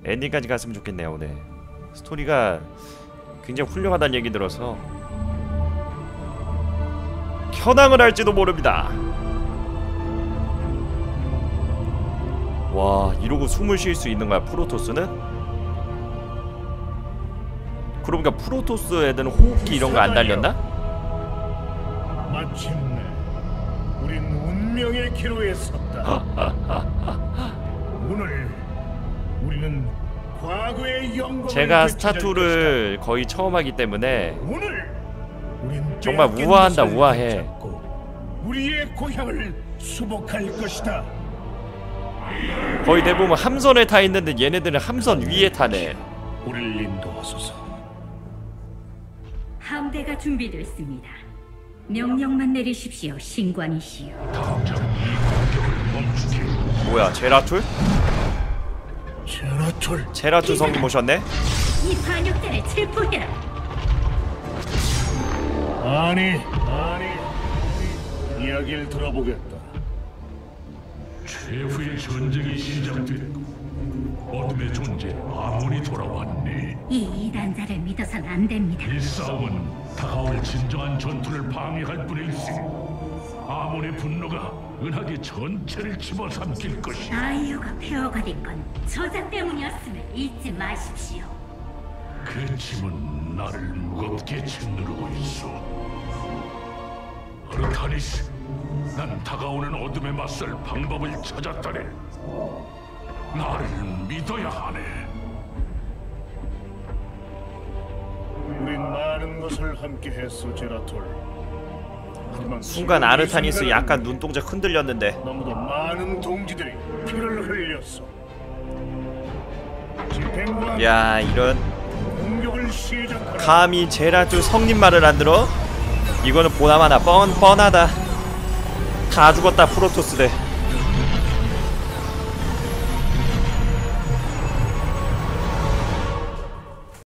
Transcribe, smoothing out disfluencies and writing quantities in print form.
엔딩까지 갔으면 좋겠네요. 오늘 스토리가 굉장히 훌륭하다는 얘기 들어서 현황을 할지도 모릅니다. 와, 이러고 숨을 쉴 수 있는 거야 프로토스는? 그러니까 프로토스 애들은 호흡기 이런 거 안 달렸나? 마침내 우린 운명의 기로에 섰다. 오늘 우리는 과거의 영광을 제가 되찾을 스타2를 거의 처음 하기 때문에 것이다. 오늘 우린 정말 빼앗긴 우아한다, 것을 우아해. 되찾고 우리의 고향을 수복할 것이다. 거의 대부분 함선에 타 있는데 얘네들은 함선 위에 타네. 우리를 인도하소서. 함대가 준비됐습니다. 명령만 내리십시오, 신관이시여. 뭐야, 제라툴? 제라툴. 제라툴 성님 오셨네? 이 반역자를 체포해라. 아니, 이야기를 들어보겠다. 최후의 전쟁이 시작됐고 어둠의 존재 아몬이 돌아왔네. 이 이단자를 믿어선 안 됩니다. 이 싸움은 다가올 진정한 전투를 방해할 뿐일세. 아몬의 분노가 은하계 전체를 집어삼킬 것이야. 아이유가 폐허가 된 건 저자 때문이었음을 잊지 마십시오. 그 짐은 나를 무겁게 짓누르고 있어. 아르타니스, 난 다가오는 어둠에 맞설 방법을 찾았다네. 나를 믿어야 하네. 우린 많은 것을 함께 했어, 제라톨. 하지만 순간 아르타니스 약간 눈동자 흔들렸는데 너무도 많은 동지들이 피를 흘렸어. 집행관 야, 이런 공격을 시작하라. 감히 제라툴 성님 말을 안 들어? 이거는 보나마나 뻔하다. 다 죽었다 프로토스들.